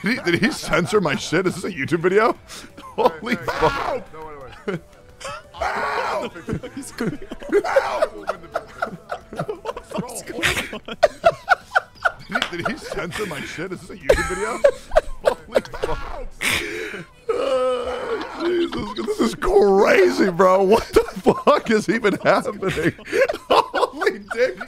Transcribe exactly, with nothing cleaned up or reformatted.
Did he, did he censor my shit? Is this a YouTube video? Holy fuck. No, wait, wait. Did he, did he censor my shit? Is this a YouTube video? Holy fuck. Uh, Jesus, this is crazy, bro. What the fuck is even happening? Holy dick.